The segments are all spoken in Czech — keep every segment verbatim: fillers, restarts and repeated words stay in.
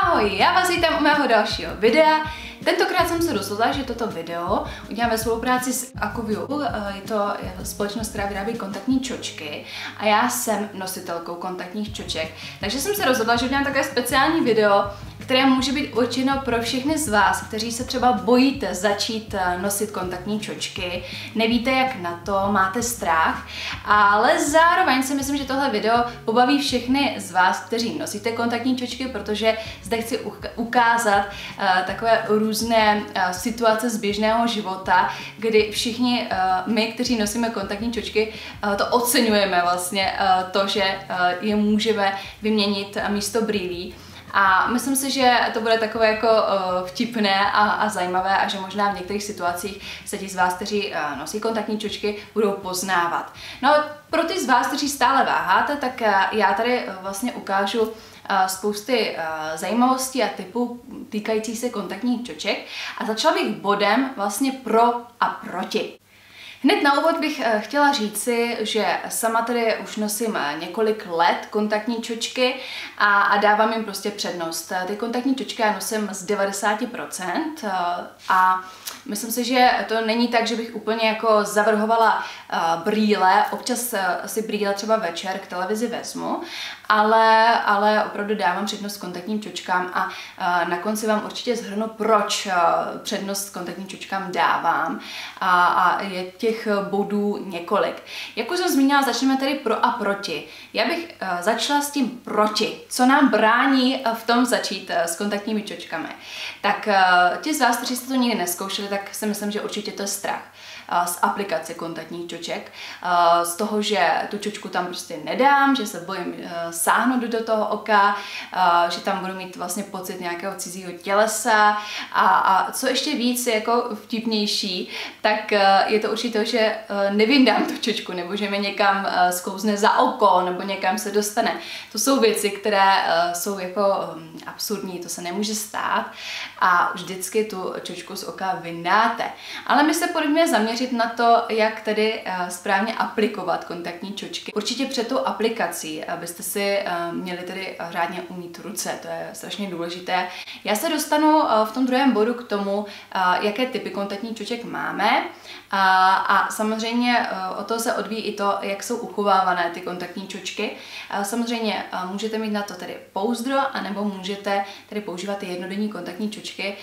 Ahoj, já vás vítám u mého dalšího videa. Tentokrát jsem se rozhodla, že toto video udělám ve spolupráci s Akuvio. Je to společnost, která vyrábí kontaktní čočky a já jsem nositelkou kontaktních čoček. Takže jsem se rozhodla, že udělám takové speciální video, které může být určeno pro všechny z vás, kteří se třeba bojíte začít nosit kontaktní čočky, nevíte jak na to, máte strach, ale zároveň si myslím, že tohle video pobaví všechny z vás, kteří nosíte kontaktní čočky, protože zde chci ukázat uh, takové různé uh, situace z běžného života, kdy všichni uh, my, kteří nosíme kontaktní čočky, uh, to oceňujeme vlastně, uh, to, že uh, je můžeme vyměnit místo brýlí. A myslím si, že to bude takové jako uh, vtipné a, a zajímavé a že možná v některých situacích se ti z vás, kteří uh, nosí kontaktní čočky, budou poznávat. No pro ty z vás, kteří stále váháte, tak uh, já tady uh, vlastně ukážu uh, spousty uh, zajímavostí a typů týkajících se kontaktních čoček a začala bych bodem vlastně pro a proti. Hned na úvod bych chtěla říci, že sama tady už nosím několik let kontaktní čočky a, a dávám jim prostě přednost. Ty kontaktní čočky já nosím z devadesát procent a myslím si, že to není tak, že bych úplně jako zavrhovala brýle, občas si brýle třeba večer k televizi vezmu, ale, ale opravdu dávám přednost kontaktním čočkám a na konci vám určitě shrnu, proč přednost kontaktním čočkám dávám a, a je těch bodů několik. Jak už jsem zmínila, začneme tedy pro a proti. Já bych uh, začala s tím proti. Co nám brání uh, v tom začít uh, s kontaktními čočkami? Tak uh, ti z vás, kteří jste to nikdy nezkoušeli, tak si myslím, že určitě to je strach z aplikace kontaktních čoček, z toho, že tu čočku tam prostě nedám, že se bojím sáhnout do toho oka, že tam budu mít vlastně pocit nějakého cizího tělesa a, a co ještě víc jako vtipnější, tak je to určitě to, že nevyndám tu čočku, nebo že mi někam sklouzne za oko, nebo někam se dostane. To jsou věci, které jsou jako absurdní, to se nemůže stát a vždycky tu čočku z oka vyndáte. Ale my se pojďme zaměřit na to, jak tedy správně aplikovat kontaktní čočky. Určitě před tou aplikací, abyste si měli tedy řádně umýt ruce, to je strašně důležité. Já se dostanu v tom druhém bodu k tomu, jaké typy kontaktních čoček máme a, a samozřejmě o to se odvíjí i to, jak jsou uchovávané ty kontaktní čočky. Samozřejmě můžete mít na to tedy pouzdro, anebo můžete tedy používat ty jednodenní kontaktní čočky,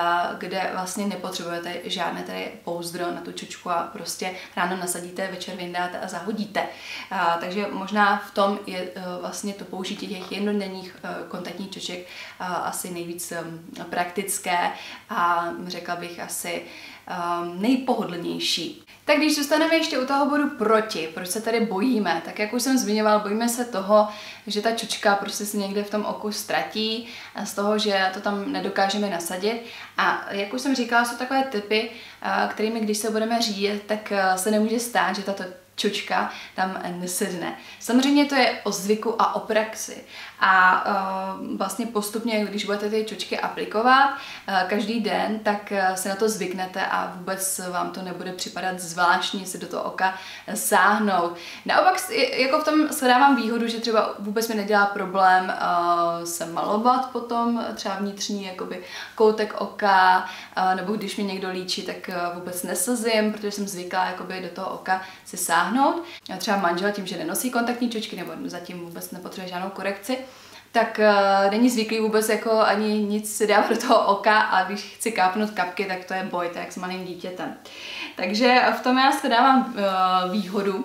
kde vlastně nepotřebujete žádné tedy pouzdro na tu čočku a prostě ráno nasadíte, večer vyndáte a zahodíte. A, takže možná v tom je a, vlastně to použití těch jednodenních a, kontaktních čoček a, asi nejvíc a, praktické a řekla bych asi a, nejpohodlnější. Tak když zůstaneme ještě u toho bodu proti, proč se tady bojíme, tak jak už jsem zmiňoval, bojíme se toho, že ta čočka prostě se někde v tom oku ztratí, a z toho, že to tam nedokážeme nasadit. A jak už jsem říkala, jsou takové typy, kterými když se budeme řídit, tak se nemůže stát, že tato čočka tam nesedne. Samozřejmě to je o zvyku a o praxi. A uh, vlastně postupně, když budete ty čočky aplikovat uh, každý den, tak uh, se na to zvyknete a vůbec vám to nebude připadat zvláštně si do toho oka sáhnout. Naopak jako v tom shledávám výhodu, že třeba vůbec mi nedělá problém uh, se malovat potom třeba vnitřní jakoby koutek oka, uh, nebo když mě někdo líčí, tak uh, vůbec nesazím, protože jsem zvyklá jakoby do toho oka si sáhnout. A třeba manžel tím, že nenosí kontaktní čočky nebo zatím vůbec nepotřebuje žádnou korekci, tak uh, není zvyklý vůbec jako ani nic si dávat do toho oka a když chci kápnout kapky, tak to je boj, to je jak s malým dítětem. Takže v tom já si dávám uh, výhodu.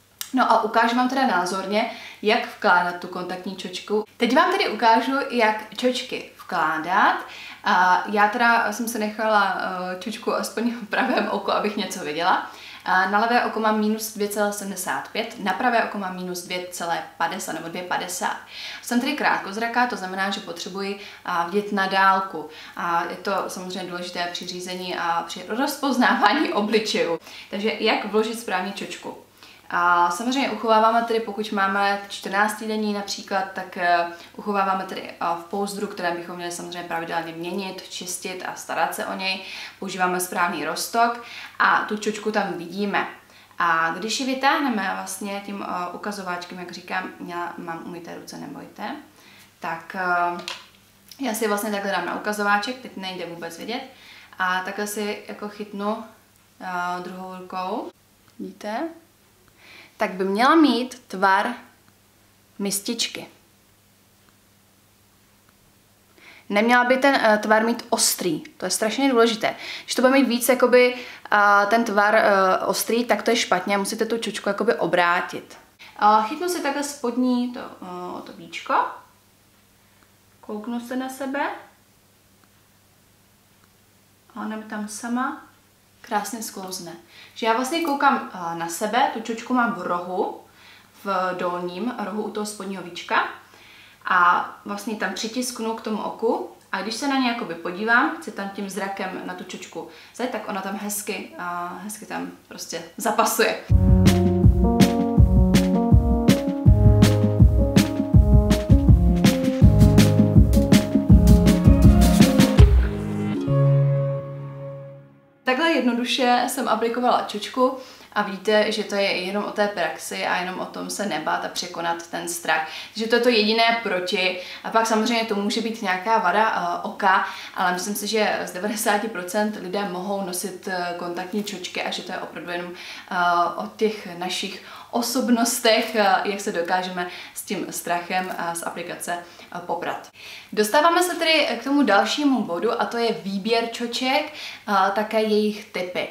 No a ukážu vám teda názorně, jak vkládat tu kontaktní čočku. Teď vám tedy ukážu, jak čočky vkládat. A já teda jsem se nechala uh, čočku aspoň v pravém oku, abych něco viděla. Na levé oko mám minus dvě celá sedmdesát pět, na pravé oko mám minus dvě celá padesát nebo dvě celá padesát. Jsem tedy krátkozraká, to znamená, že potřebuji vidět na dálku. A je to samozřejmě důležité při řízení a při rozpoznávání obličejů. Takže jak vložit správně čočku? A samozřejmě uchováváme tedy, pokud máme čtrnáctidenní například, tak uh, uchováváme tedy uh, v pouzdru, které bychom měli samozřejmě pravidelně měnit, čistit a starat se o něj. Používáme správný roztok a tu čočku tam vidíme. A když ji vytáhneme vlastně tím uh, ukazováčkem, jak říkám, já mám umyté ruce, nebojte, tak uh, Já si vlastně takhle dám na ukazováček, teď nejde vůbec vidět. A takhle si jako chytnu uh, druhou rukou. Vidíte? Tak by měla mít tvar mističky. Neměla by ten uh, tvar mít ostrý, to je strašně důležité. Když to bude mít víc jakoby, uh, ten tvar uh, ostrý, tak to je špatně, musíte tu čočku jakoby obrátit. Uh, chytnu si takhle spodní to, uh, to víčko, kouknu se na sebe a ona tam sama krásně sklouzne. Že já vlastně koukám uh, na sebe, tu čočku mám v rohu, v dolním rohu u toho spodního víčka. A vlastně tam přitisknu k tomu oku a když se na ně jakoby podívám, chci tam tím zrakem na tu čočku zajít, tak ona tam hezky, uh, hezky tam prostě zapasuje. Takhle jednoduše jsem aplikovala čočku. A víte, že to je jenom o té praxi a jenom o tom se nebát a překonat ten strach. Takže to je to jediné proti. A pak samozřejmě to může být nějaká vada uh, oka, ale myslím si, že z devadesát procent lidé mohou nosit uh, kontaktní čočky a že to je opravdu jenom uh, o těch našich osobnostech, uh, jak se dokážeme s tím strachem uh, z aplikace uh, poprat. Dostáváme se tedy k tomu dalšímu bodu a to je výběr čoček, uh, také jejich typy.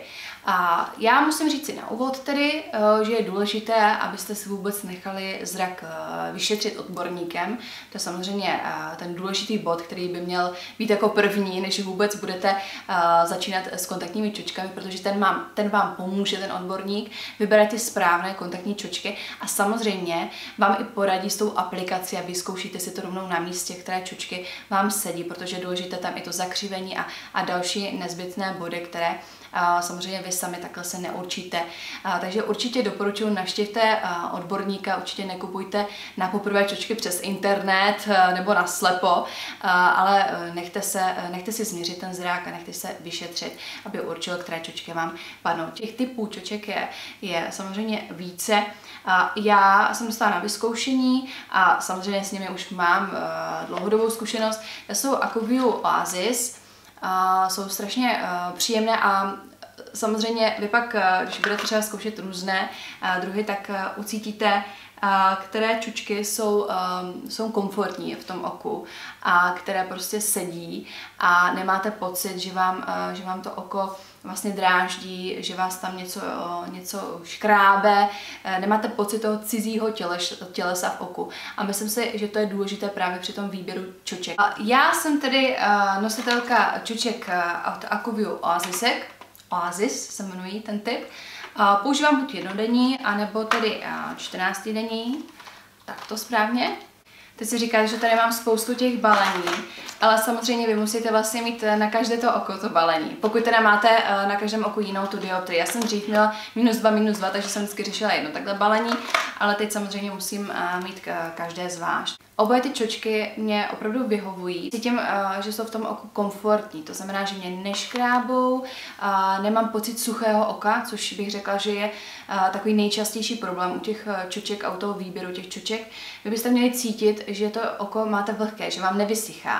A já musím říct si na úvod tedy, že je důležité, abyste si vůbec nechali zrak vyšetřit odborníkem. To je samozřejmě ten důležitý bod, který by měl být jako první, než vůbec budete začínat s kontaktními čočkami, protože ten, mám, ten vám pomůže, ten odborník, vybere ty správné kontaktní čočky a samozřejmě vám i poradí s tou aplikací a vyzkoušíte si to rovnou na místě, které čočky vám sedí, protože je důležité tam i to zakřivení a, a další nezbytné body, které a samozřejmě vy sami takhle se neurčíte. A, takže určitě doporučuji, navštivte a, odborníka, určitě nekupujte na poprvé čočky přes internet a, nebo na slepo, a, ale nechte, se, nechte si změřit ten zrak a nechte se vyšetřit, aby určil, které čočky vám padnou. Těch typů čoček je, je samozřejmě více. A já jsem dostala na vyzkoušení a samozřejmě s nimi už mám a, dlouhodobou zkušenost. To jsou Acuvue Oasis. Uh, jsou strašně uh, příjemné a samozřejmě vy pak, uh, když budete třeba zkoušet různé uh, druhy, tak uh, ucítíte, uh, které čočky jsou, um, jsou komfortní v tom oku a které prostě sedí a nemáte pocit, že vám, uh, že vám to oko vlastně dráždí, že vás tam něco, něco škrábe, nemáte pocit toho cizího těles, tělesa v oku. A myslím si, že to je důležité právě při tom výběru čoček. Já jsem tedy nositelka čoček od Acuvue Oasisek, Oasis se jmenují ten typ. Používám buď jednodenní, anebo tedy čtrnáctidenní, tak to správně. Teď si říkáte, že tady mám spoustu těch balení, ale samozřejmě vy musíte vlastně mít na každé to oko to balení. Pokud teda máte na každém oku jinou tu dioptrii. Já jsem dřív měla minus dva, minus dva, takže jsem vždycky řešila jedno takhle balení, ale teď samozřejmě musím mít každé zvlášť. Oboje ty čočky mě opravdu vyhovují. Cítím, že jsou v tom oku komfortní, to znamená, že mě neškrábou, nemám pocit suchého oka, což bych řekla, že je takový nejčastější problém u těch čoček a u toho výběru těch čoček. Vy byste měli cítit, že to oko máte vlhké, že vám nevysychá.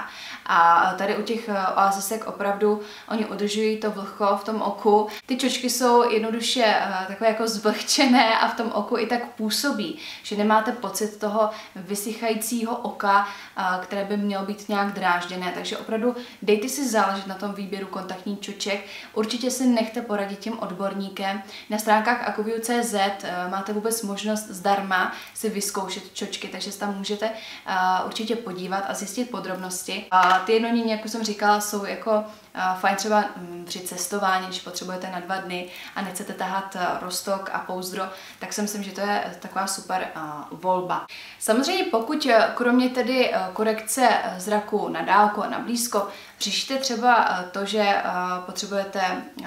A tady u těch oasisek opravdu oni udržují to vlhko v tom oku. Ty čočky jsou jednoduše takové jako zvlhčené a v tom oku i tak působí, že nemáte pocit toho vysychajícího oka, které by mělo být nějak drážděné. Takže opravdu dejte si záležet na tom výběru kontaktních čoček. Určitě si nechte poradit tím odborníkem. Na stránkách acuvue tečka cé zet máte vůbec možnost zdarma si vyzkoušet čočky, takže se tam můžete určitě podívat a zjistit podrobnosti. A ty jednodenní, jak jsem říkala, jsou jako fajn třeba při cestování, když potřebujete na dva dny a nechcete tahat roztok a pouzdro, tak si myslím, že to je taková super volba. Samozřejmě pokud kromě tedy korekce zraku na dálku a na blízko řešíte třeba to, že potřebujete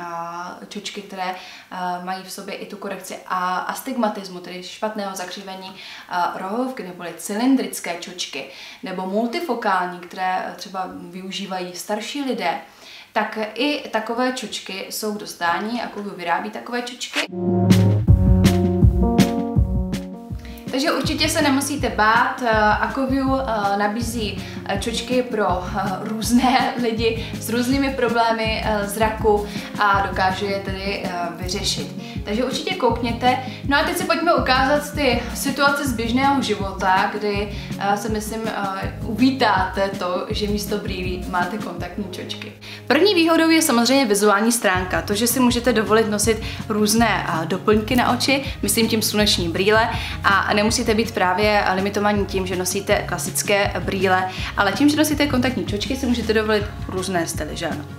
čočky, které mají v sobě i tu korekci astigmatismu, tedy špatného zakřivení rohovky, neboli cylindrické čočky, nebo multifokální, které třeba využívají starší lidé, tak i takové čočky jsou k dostání, Acuvue vyrábí takové čočky. Takže určitě se nemusíte bát, Aquaview nabízí čočky pro různé lidi s různými problémy zraku a dokáže je tedy vyřešit. Takže určitě koukněte. No a teď si pojďme ukázat ty situace z běžného života, kdy se myslím uvítáte to, že místo brýlí máte kontaktní čočky. První výhodou je samozřejmě vizuální stránka, to, že si můžete dovolit nosit různé doplňky na oči, myslím tím sluneční brýle, a nemusíte být právě limitovaní tím, že nosíte klasické brýle, ale tím, že nosíte kontaktní čočky, si můžete dovolit různé styly, že ano?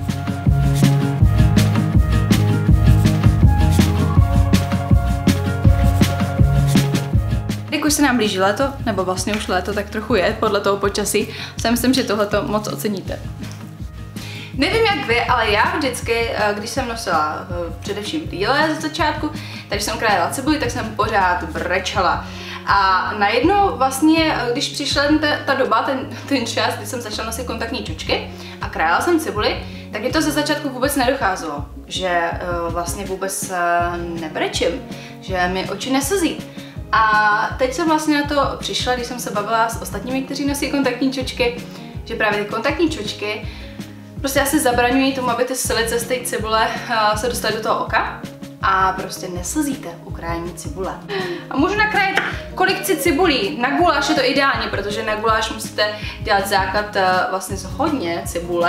Jak už se nám blíží léto, nebo vlastně už léto tak trochu je, podle toho počasí, si myslím, že tohleto moc oceníte. Nevím jak vy, ale já vždycky, když jsem nosila především brýle ze začátku, takže jsem krájela cibuli, tak jsem pořád brečela. A najednou vlastně, když přišla ta, ta doba, ten, ten čas, kdy jsem začala nosit kontaktní čočky a krájela jsem cibuli, tak mi to ze začátku vůbec nedocházelo, že uh, vlastně vůbec uh, nebrečím, že mi oči neslzí. A teď jsem vlastně na to přišla, když jsem se bavila s ostatními, kteří nosí kontaktní čočky, že právě ty kontaktní čočky prostě asi zabraňují tomu, aby ty silice z té cibule uh, se dostaly do toho oka a prostě neslzíte u krájení cibule. A můžu nakrájet kolik chci cibulí. Na guláš je to ideální, protože na guláš musíte dělat základ uh, vlastně z hodně cibule.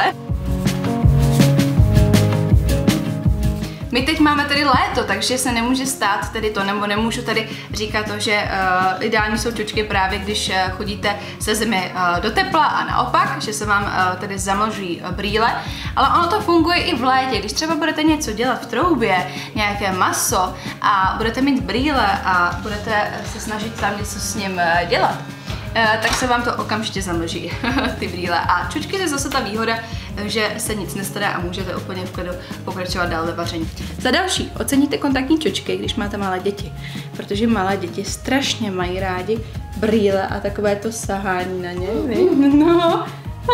My teď máme tedy léto, takže se nemůže stát tedy to, nebo nemůžu tady říkat to, že uh, ideální jsou čočky právě, když uh, chodíte ze zimy uh, do tepla a naopak, že se vám uh, tedy zamlžují uh, brýle, ale ono to funguje i v létě, když třeba budete něco dělat v troubě, nějaké maso a budete mít brýle a budete se snažit tam něco s ním uh, dělat, tak se vám to okamžitě zamlží, ty brýle. A čočky je zase ta výhoda, že se nic nestane a můžete úplně v klidu pokračovat dál ve vaření. Za další, oceníte kontaktní čočky, když máte malé děti, protože malé děti strašně mají rádi brýle a takové to sahání na ně, vy? No.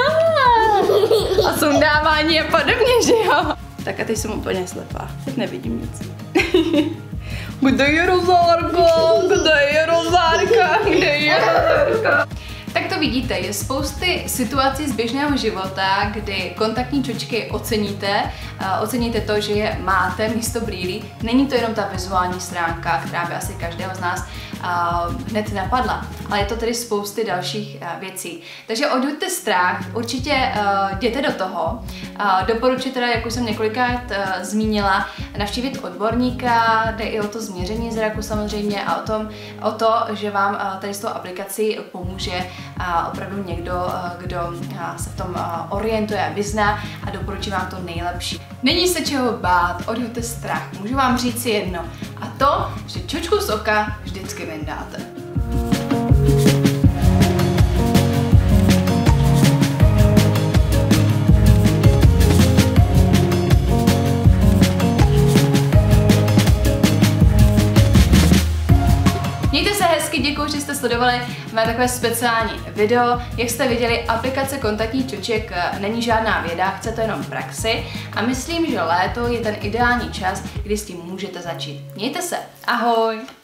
A sundávání a podobně, že jo? Tak a teď jsem úplně slepá, teď nevidím nic. Kde je rozárka? Kde je rozárka? Kde je rozárka? Tak to vidíte, je spousty situací z běžného života, kdy kontaktní čočky oceníte, uh, oceníte to, že je máte místo brýlí. Není to jenom ta vizuální stránka, která by asi každého z nás uh, hned napadla, ale je to tedy spousty dalších uh, věcí. Takže odhoďte strach, určitě uh, jděte do toho. Uh, doporučuji teda, jak už jsem několikrát uh, zmínila, navštívit odborníka, jde i o to změření zraku samozřejmě a o, tom, o to, že vám uh, tady s tou aplikací pomůže a opravdu někdo, kdo se v tom orientuje a vyzná a doporučí vám to nejlepší. Není se čeho bát, odhoďte strach. Můžu vám říct si jedno, a to, že čočku z oka vždycky vyndáte. Děkuji, že jste sledovali mé takové speciální video. Jak jste viděli, aplikace kontaktní čoček není žádná věda, chce to jenom praxi a myslím, že léto je ten ideální čas, kdy s tím můžete začít. Mějte se, ahoj!